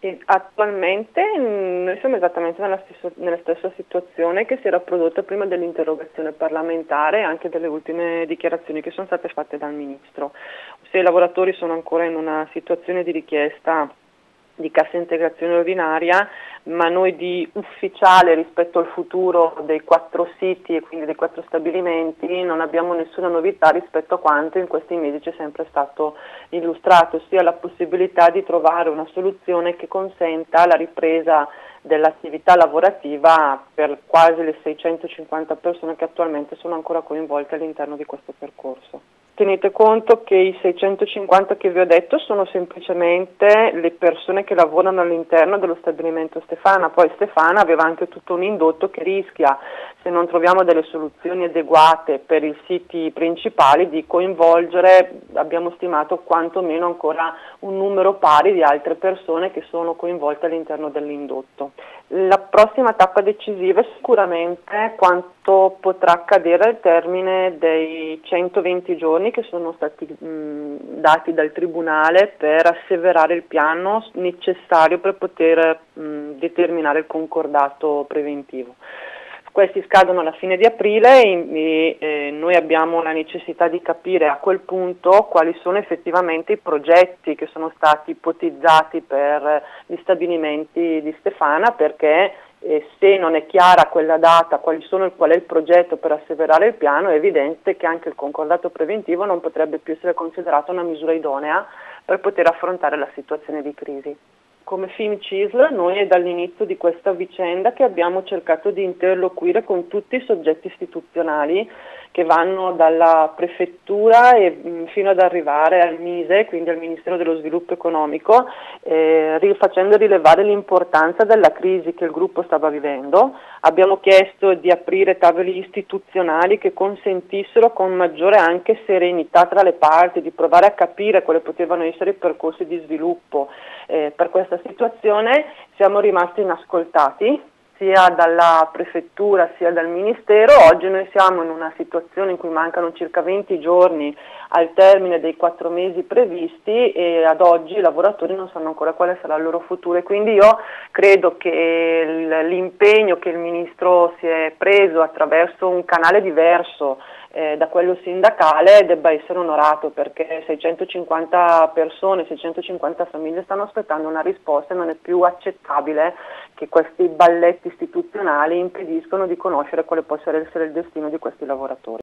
E attualmente noi siamo esattamente nella stessa situazione che si era prodotta prima dell'interrogazione parlamentare e anche delle ultime dichiarazioni che sono state fatte dal Ministro. Se i lavoratori sono ancora in una situazione di richiesta di cassa integrazione ordinaria, ma noi di ufficiale rispetto al futuro dei 4 siti e quindi dei 4 stabilimenti non abbiamo nessuna novità rispetto a quanto in questi mesi ci è sempre stato illustrato, ossia la possibilità di trovare una soluzione che consenta la ripresa dell'attività lavorativa per quasi le 650 persone che attualmente sono ancora coinvolte all'interno di questo percorso. Tenete conto che i 650 che vi ho detto sono semplicemente le persone che lavorano all'interno dello stabilimento Stefana, poi Stefana aveva anche tutto un indotto che rischia, se non troviamo delle soluzioni adeguate per i siti principali, di coinvolgere, abbiamo stimato quantomeno ancora un numero pari di altre persone che sono coinvolte all'interno dell'indotto. La prossima tappa decisiva è sicuramente quanto potrà accadere al termine dei 120 giorni che sono stati dati dal Tribunale per asseverare il piano necessario per poter determinare il concordato preventivo. Questi scadono alla fine di aprile e noi abbiamo la necessità di capire a quel punto quali sono effettivamente i progetti che sono stati ipotizzati per gli stabilimenti di Stefana, perché se non è chiara quella data qual è il progetto per asseverare il piano, è evidente che anche il concordato preventivo non potrebbe più essere considerato una misura idonea per poter affrontare la situazione di crisi. Come FIMCISL noi è dall'inizio di questa vicenda che abbiamo cercato di interloquire con tutti i soggetti istituzionali che vanno dalla prefettura e fino ad arrivare al MISE, quindi al Ministero dello Sviluppo Economico, facendo rilevare l'importanza della crisi che il gruppo stava vivendo. Abbiamo chiesto di aprire tavoli istituzionali che consentissero con maggiore anche serenità tra le parti di provare a capire quali potevano essere i percorsi di sviluppo per questa situazione. Siamo rimasti inascoltati sia dalla prefettura sia dal Ministero. Oggi noi siamo in una situazione in cui mancano circa 20 giorni al termine dei 4 mesi previsti e ad oggi i lavoratori non sanno ancora quale sarà il loro futuro, e quindi io credo che l'impegno che il Ministro si è preso attraverso un canale diverso da quello sindacale debba essere onorato, perché 650 persone, 650 famiglie stanno aspettando una risposta e non è più accettabile che questi balletti istituzionali impediscono di conoscere quale possa essere il destino di questi lavoratori.